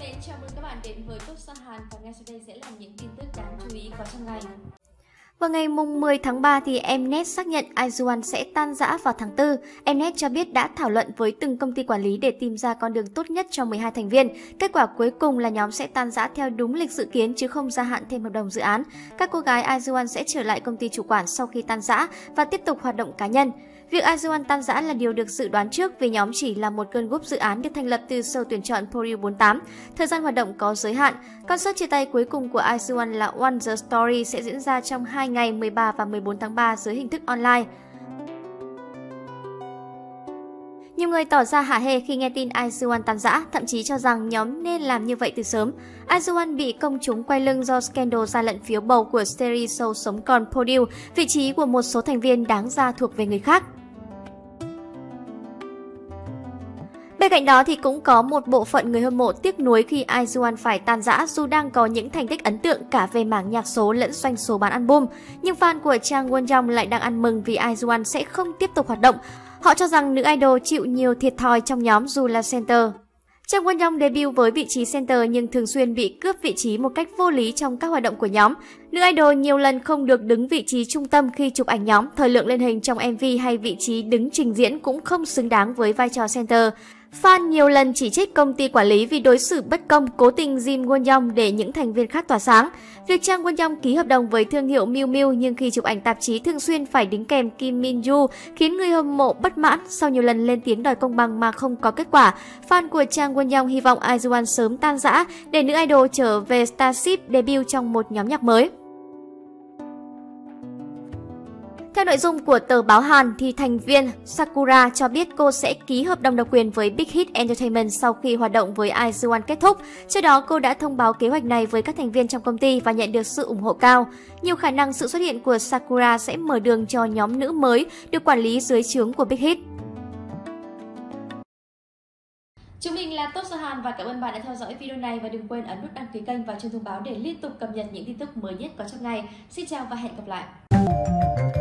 mến, chào mừng các bạn đến với Top Sao Hàn và ngay sau đây sẽ là những tin tức đáng chú ý có trong ngày. Vào ngày 10 tháng 3 thì Mnet xác nhận IZ*ONE sẽ tan rã vào tháng 4. Mnet cho biết đã thảo luận với từng công ty quản lý để tìm ra con đường tốt nhất cho 12 thành viên. Kết quả cuối cùng là nhóm sẽ tan rã theo đúng lịch dự kiến chứ không gia hạn thêm hợp đồng dự án. Các cô gái IZ*ONE sẽ trở lại công ty chủ quản sau khi tan rã và tiếp tục hoạt động cá nhân. Việc IZ*ONE tan rã là điều được dự đoán trước vì nhóm chỉ là một girl group dự án được thành lập từ show tuyển chọn Pool 48. Thời gian hoạt động có giới hạn. Concert chia tay cuối cùng của IZ*ONE là One The Story sẽ diễn ra trong 2 ngày 13 và 14 tháng 3 dưới hình thức online. Nhiều người tỏ ra hả hê khi nghe tin IZ*ONE tan rã, thậm chí cho rằng nhóm nên làm như vậy từ sớm. IZ*ONE bị công chúng quay lưng do scandal gian lận phiếu bầu của series show Sống Còn Podium, vị trí của một số thành viên đáng ra thuộc về người khác. Bên cạnh đó thì cũng có một bộ phận người hâm mộ tiếc nuối khi IZ*ONE phải tan rã dù đang có những thành tích ấn tượng cả về mảng nhạc số lẫn doanh số bán album. Nhưng fan của Chang Won-young lại đang ăn mừng vì IZ*ONE sẽ không tiếp tục hoạt động. Họ cho rằng nữ idol chịu nhiều thiệt thòi trong nhóm dù là center. Chang Won-young debut với vị trí center nhưng thường xuyên bị cướp vị trí một cách vô lý trong các hoạt động của nhóm. Nữ idol nhiều lần không được đứng vị trí trung tâm khi chụp ảnh nhóm, thời lượng lên hình trong MV hay vị trí đứng trình diễn cũng không xứng đáng với vai trò center. Fan nhiều lần chỉ trích công ty quản lý vì đối xử bất công, cố tình dim Won-young để những thành viên khác tỏa sáng. Việc Chang Won-young ký hợp đồng với thương hiệu Miu Miu nhưng khi chụp ảnh tạp chí thường xuyên phải đính kèm Kim Min Yoo khiến người hâm mộ bất mãn. Sau nhiều lần lên tiếng đòi công bằng mà không có kết quả, fan của Chang Won-young hy vọng IZ*ONE sớm tan rã để nữ idol trở về Starship debut trong một nhóm nhạc mới. Theo nội dung của tờ báo Hàn thì thành viên Sakura cho biết cô sẽ ký hợp đồng độc quyền với Big Hit Entertainment sau khi hoạt động với IZ*ONE kết thúc. Trước đó cô đã thông báo kế hoạch này với các thành viên trong công ty và nhận được sự ủng hộ cao. Nhiều khả năng sự xuất hiện của Sakura sẽ mở đường cho nhóm nữ mới được quản lý dưới trướng của Big Hit. Chúng mình là Top Sao Hàn và cảm ơn bạn đã theo dõi video này và đừng quên ấn nút đăng ký kênh và chuông thông báo để liên tục cập nhật những tin tức mới nhất có trong ngày. Xin chào và hẹn gặp lại.